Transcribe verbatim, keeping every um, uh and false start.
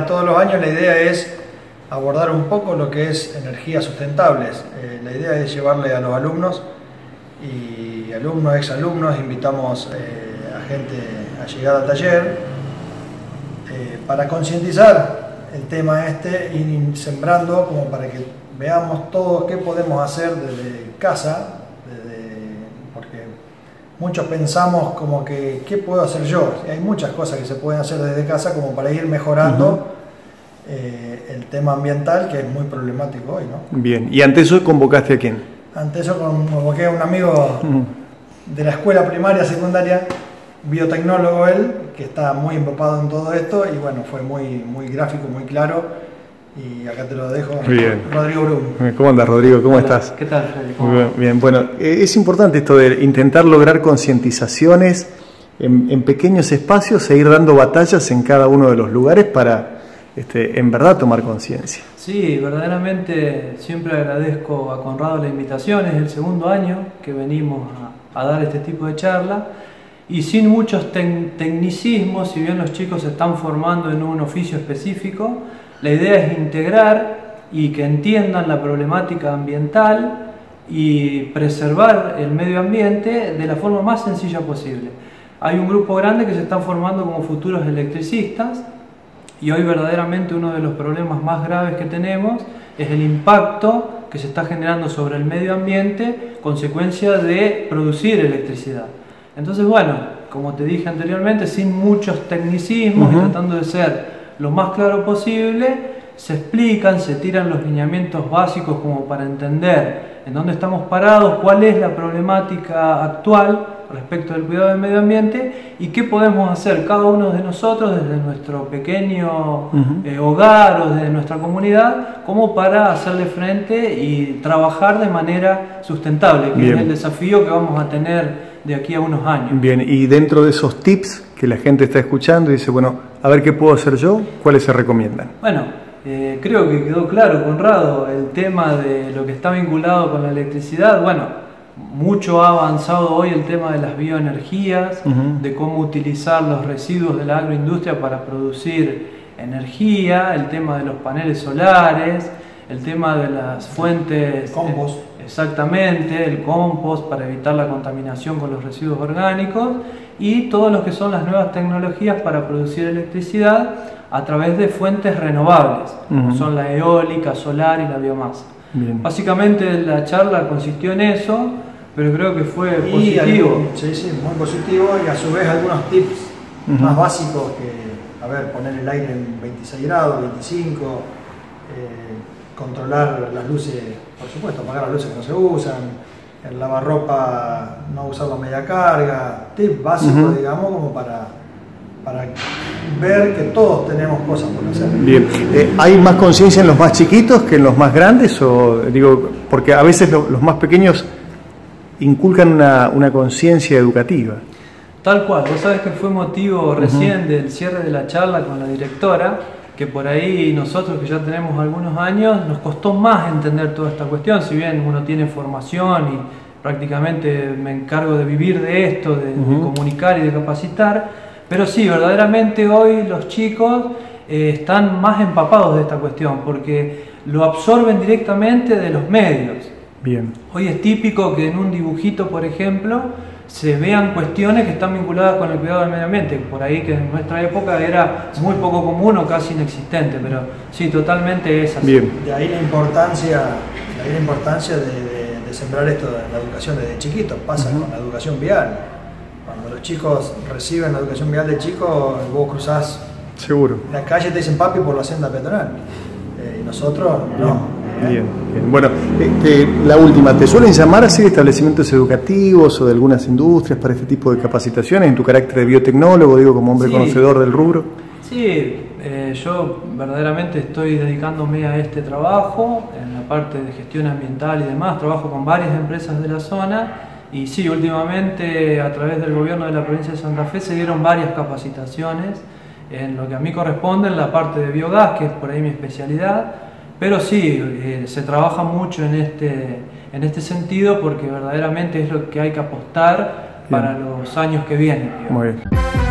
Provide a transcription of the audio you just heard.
Todos los años la idea es abordar un poco lo que es energías sustentables. Eh, la idea es llevarle a los alumnos y alumnos, exalumnos, invitamos eh, a gente a llegar al taller eh, para concientizar el tema este, ir sembrando como para que veamos todo qué podemos hacer desde casa, desde, porque muchos pensamos como que ¿qué puedo hacer yo? Y hay muchas cosas que se pueden hacer desde casa como para ir mejorando uh-huh. eh, el tema ambiental, que es muy problemático hoy, ¿no? Bien, ¿y ante eso convocaste a quién? Ante eso convoqué a un amigo uh-huh. de la escuela primaria, secundaria, biotecnólogo él, que está muy empapado en todo esto y bueno, fue muy, muy gráfico, muy claro. Y acá te lo dejo, bien. Rodrigo Brum. ¿Cómo andas, Rodrigo? ¿Cómo Hola. estás? ¿Qué tal, Freddy? Muy bien, bien. Bueno, es importante esto de intentar lograr concientizaciones en, en pequeños espacios e ir dando batallas en cada uno de los lugares para, este, en verdad, tomar conciencia. Sí, verdaderamente siempre agradezco a Conrado la invitación. Es el segundo año que venimos a, a dar este tipo de charla. Y sin muchos tec tecnicismos, si bien los chicos se están formando en un oficio específico, la idea es integrar y que entiendan la problemática ambiental y preservar el medio ambiente de la forma más sencilla posible. Hay un grupo grande que se están formando como futuros electricistas y hoy verdaderamente uno de los problemas más graves que tenemos es el impacto que se está generando sobre el medio ambiente consecuencia de producir electricidad. Entonces, bueno, como te dije anteriormente, sin muchos tecnicismos uh-huh. y tratando de ser lo más claro posible, se explican, se tiran los lineamientos básicos como para entender en dónde estamos parados, cuál es la problemática actual respecto del cuidado del medio ambiente y qué podemos hacer cada uno de nosotros desde nuestro pequeño uh-huh. eh, hogar o desde nuestra comunidad como para hacerle frente y trabajar de manera sustentable, que Bien. es el desafío que vamos a tener de aquí a unos años. Bien, y dentro de esos tips que la gente está escuchando y dice, bueno, a ver qué puedo hacer yo, ¿cuáles se recomiendan? Bueno, eh, creo que quedó claro, Conrado, el tema de lo que está vinculado con la electricidad. Bueno, mucho ha avanzado hoy el tema de las bioenergías, uh-huh. de cómo utilizar los residuos de la agroindustria para producir energía, el tema de los paneles solares, el tema de las fuentes... Compost. Eh, Exactamente, el compost para evitar la contaminación con los residuos orgánicos y todo lo que son las nuevas tecnologías para producir electricidad a través de fuentes renovables, uh-huh. como son la eólica, solar y la biomasa. Bien. Básicamente la charla consistió en eso, pero creo que fue y positivo. Algún, sí, sí, muy positivo y a su vez algunos tips uh-huh. más básicos que, a ver, poner el aire en veintiséis grados, veinticinco, eh, controlar las luces, por supuesto, apagar las luces que no se usan, el lavarropa no usarlo a media carga, tips básicos, uh-huh. digamos, como para, para ver que todos tenemos cosas por hacer. Bien, eh, ¿hay más conciencia en los más chiquitos que en los más grandes? O digo, porque a veces lo, los más pequeños inculcan una, una conciencia educativa. Tal cual, vos sabés que fue motivo recién uh-huh. del cierre de la charla con la directora, que por ahí nosotros que ya tenemos algunos años nos costó más entender toda esta cuestión, si bien uno tiene formación y prácticamente me encargo de vivir de esto, de, uh-huh. de comunicar y de capacitar, pero sí, verdaderamente hoy los chicos eh, están más empapados de esta cuestión porque lo absorben directamente de los medios. Bien. Hoy es típico que en un dibujito, por ejemplo, se vean cuestiones que están vinculadas con el cuidado del medio ambiente, por ahí que en nuestra época era muy poco común o casi inexistente, pero sí, totalmente es así. Bien. De ahí la importancia, de ahí la importancia de, de, de sembrar esto en la educación desde chiquitos, pasa uh-huh. con la educación vial. Cuando los chicos reciben la educación vial de chicos, vos cruzás Seguro. la calle y te dicen papi por la senda peatonal, eh, y nosotros no. Bien, bien. Bueno, este, la última, ¿te suelen llamar así de establecimientos educativos o de algunas industrias para este tipo de capacitaciones en tu carácter de biotecnólogo, digo, como hombre sí. conocedor del rubro? Sí, eh, yo verdaderamente estoy dedicándome a este trabajo, en la parte de gestión ambiental y demás, trabajo con varias empresas de la zona y sí, últimamente a través del gobierno de la provincia de Santa Fe se dieron varias capacitaciones en lo que a mí corresponde, en la parte de biogás, que es por ahí mi especialidad. Pero sí, eh, se trabaja mucho en este, en este sentido porque verdaderamente es lo que hay que apostar Bien. para los años que vienen. Digamos. Muy bien.